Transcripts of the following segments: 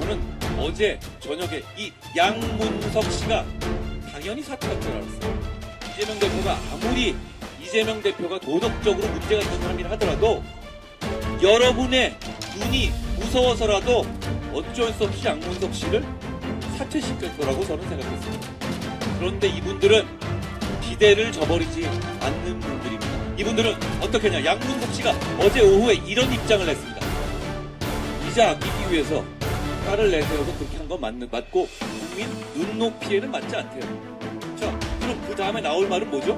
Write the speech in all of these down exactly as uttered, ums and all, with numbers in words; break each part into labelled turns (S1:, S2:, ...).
S1: 저는 어제 저녁에 이 양문석 씨가 당연히 사퇴할 줄 알았어요. 이재명 대표가 아무리 이재명 대표가 도덕적으로 문제가 있는 사람이라 하더라도 여러분의 눈이 무서워서라도 어쩔 수 없이 양문석 씨를 사퇴시킬 거라고 저는 생각했습니다. 그런데 이분들은 기대를 저버리지 않는 분들입니다. 이분들은 어떻게 하냐. 양문석 씨가 어제 오후에 이런 입장을 냈습니다. 이자 아끼기 위해서 딸을 내세워서 그렇게 한 건 맞고 국민 눈높이에는 맞지 않대요. 자, 그럼 그 다음에 나올 말은 뭐죠?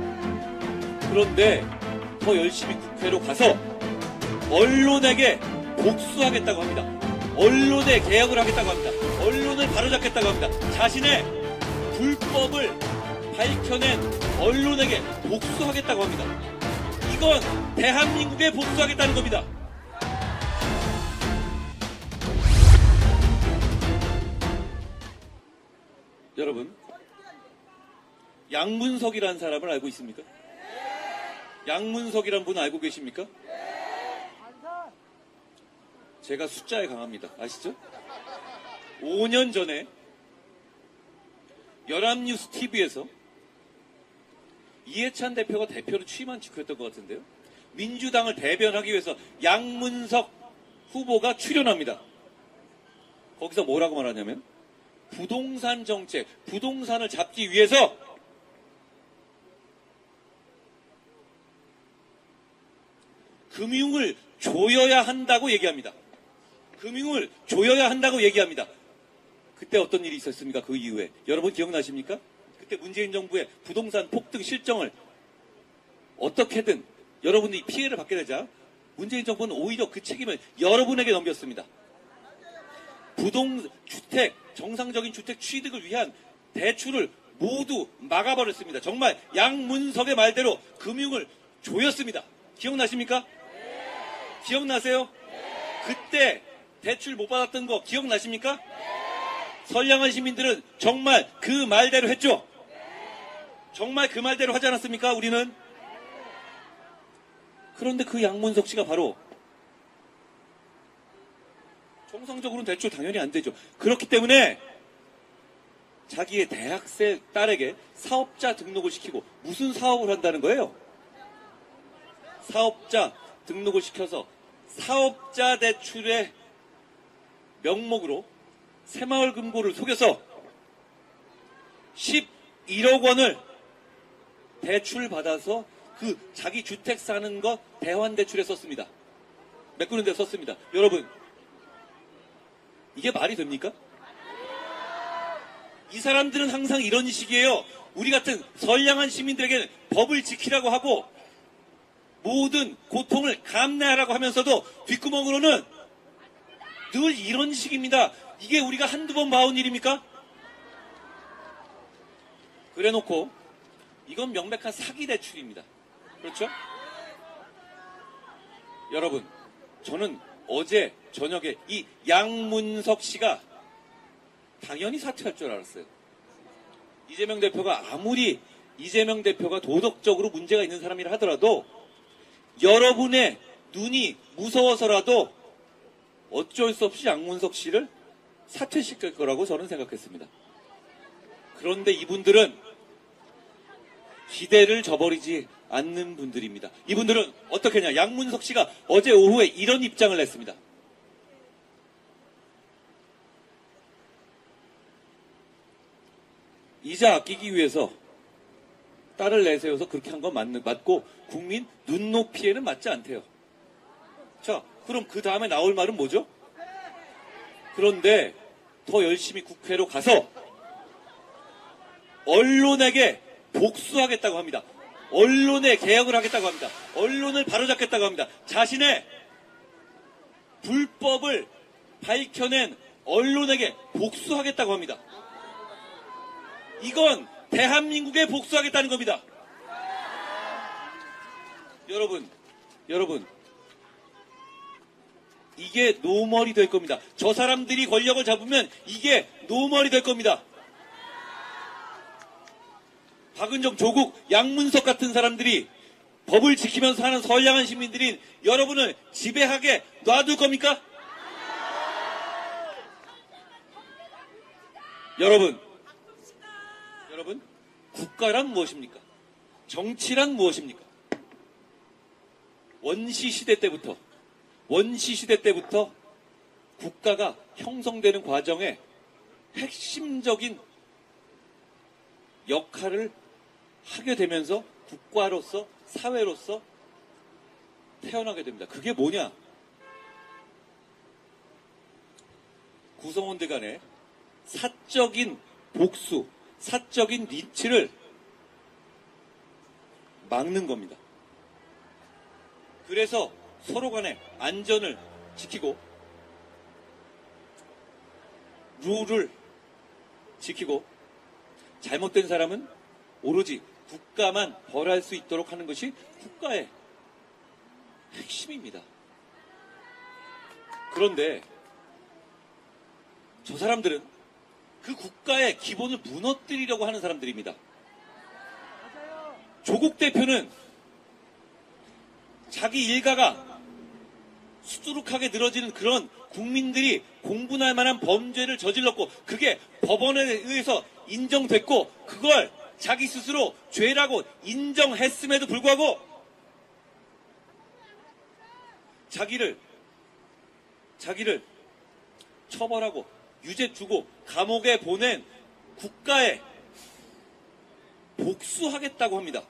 S1: 그런데 더 열심히 국회로 가서 언론에게 복수하겠다고 합니다. 언론에 개혁을 하겠다고 합니다. 언론을 바로잡겠다고 합니다. 자신의 불법을 밝혀낸 언론에게 복수하겠다고 합니다. 이건 대한민국에 복수하겠다는 겁니다. 여러분, 양문석이라는 사람을 알고 있습니까? 양문석이라는 분 알고 계십니까? 제가 숫자에 강합니다. 아시죠? 오 년 전에 연합뉴스 티비에서 이해찬 대표가 대표로 취임한 직후였던 것 같은데요. 민주당을 대변하기 위해서 양문석 후보가 출연합니다. 거기서 뭐라고 말하냐면 부동산 정책, 부동산을 잡기 위해서 금융을 조여야 한다고 얘기합니다. 금융을 조여야 한다고 얘기합니다. 그때 어떤 일이 있었습니까? 그 이후에. 여러분 기억나십니까? 그때 문재인 정부의 부동산 폭등 실정을 어떻게든 여러분들이 피해를 받게 되자 문재인 정부는 오히려 그 책임을 여러분에게 넘겼습니다. 부동, 주택, 정상적인 주택 취득을 위한 대출을 모두 막아버렸습니다. 정말 양문석의 말대로 금융을 조였습니다. 기억나십니까? 네. 기억나세요? 네. 그때 대출 못 받았던 거 기억나십니까? 네. 선량한 시민들은 정말 그 말대로 했죠? 네. 정말 그 말대로 하지 않았습니까? 우리는? 네. 그런데 그 양문석 씨가 바로 정상적으로는 대출 당연히 안 되죠. 그렇기 때문에 자기의 대학생 딸에게 사업자 등록을 시키고 무슨 사업을 한다는 거예요? 사업자 등록을 시켜서 사업자 대출의 명목으로 새마을금고를 속여서 십일억 원을 대출받아서 그 자기 주택 사는 거 대환대출에 썼습니다. 메꾸는 데 썼습니다. 여러분, 이게 말이 됩니까? 이 사람들은 항상 이런 식이에요. 우리 같은 선량한 시민들에게는 법을 지키라고 하고 모든 고통을 감내하라고 하면서도 뒷구멍으로는 늘 이런 식입니다. 이게 우리가 한두 번 봐온 일입니까? 그래놓고 이건 명백한 사기 대출입니다. 그렇죠? 여러분, 저는 어제 저녁에 이 양문석 씨가 당연히 사퇴할 줄 알았어요. 이재명 대표가 아무리 이재명 대표가 도덕적으로 문제가 있는 사람이라 하더라도 여러분의 눈이 무서워서라도 어쩔 수 없이 양문석 씨를 사퇴시킬 거라고 저는 생각했습니다. 그런데 이분들은 기대를 저버리지 않는 분들입니다. 이분들은 어떻게 하냐. 양문석 씨가 어제 오후에 이런 입장을 냈습니다. 이자 아끼기 위해서 딸을 내세워서 그렇게 한 건 맞고 국민 눈높이에는 맞지 않대요. 자, 그럼 그 다음에 나올 말은 뭐죠? 그런데 더 열심히 국회로 가서 언론에게 복수하겠다고 합니다. 언론에 개혁을 하겠다고 합니다. 언론을 바로잡겠다고 합니다. 자신의 불법을 밝혀낸 언론에게 복수하겠다고 합니다. 이건 대한민국에 복수하겠다는 겁니다. 여러분, 여러분, 이게 노멀이 될 겁니다. 저 사람들이 권력을 잡으면 이게 노멀이 될 겁니다. 박은정, 조국, 양문석 같은 사람들이 법을 지키면서 사는 선량한 시민들인 여러분을 지배하게 놔둘 겁니까? 여러분, 여러분, 국가란 무엇입니까? 정치란 무엇입니까? 원시 시대 때부터, 원시 시대 때부터 국가가 형성되는 과정에 핵심적인 역할을 하게 되면서 국가로서, 사회로서 태어나게 됩니다. 그게 뭐냐? 구성원들 간의 사적인 복수, 사적인 리치를 막는 겁니다. 그래서 서로 간의 안전을 지키고 룰을 지키고 잘못된 사람은 오로지 국가만 벌할 수 있도록 하는 것이 국가의 핵심입니다. 그런데 저 사람들은 그 국가의 기본을 무너뜨리려고 하는 사람들입니다. 조국 대표는 자기 일가가 수두룩하게 늘어지는 그런 국민들이 공분할 만한 범죄를 저질렀고 그게 법원에 의해서 인정됐고 그걸 자기 스스로 죄라고 인정했음에도 불구하고 자기를 자기를 처벌하고 유죄 주고 감옥에 보낸 국가에 복수하겠다고 합니다.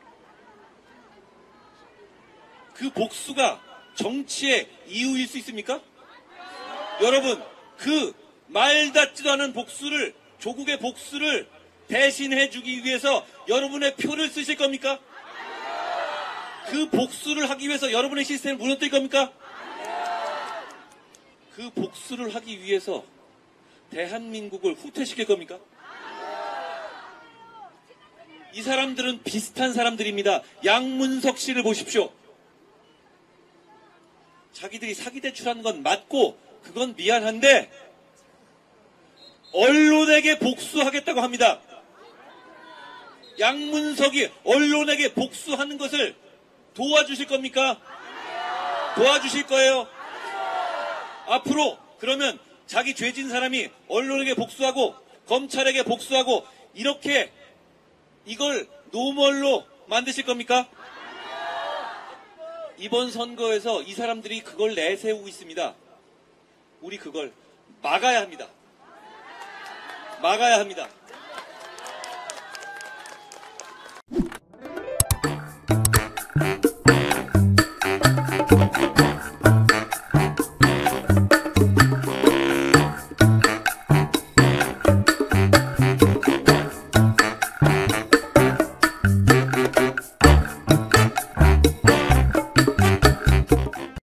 S1: 그 복수가 정치의 이유일 수 있습니까? 여러분, 그 말닿지도 않은 복수를, 조국의 복수를 대신해주기 위해서 여러분의 표를 쓰실 겁니까? 그 복수를 하기 위해서 여러분의 시스템을 무너뜨릴 겁니까? 그 복수를 하기 위해서 대한민국을 후퇴시킬 겁니까? 이 사람들은 비슷한 사람들입니다. 양문석 씨를 보십시오. 자기들이 사기 대출한 건 맞고 그건 미안한데 언론에게 복수하겠다고 합니다. 양문석이 언론에게 복수하는 것을 도와주실 겁니까? 도와주실 거예요? 앞으로 그러면 자기 죄진 사람이 언론에게 복수하고 검찰에게 복수하고 이렇게 이걸 노멀로 만드실 겁니까? 이번 선거에서 이 사람들이 그걸 내세우고 있습니다. 우리 그걸 막아야 합니다. 막아야 합니다.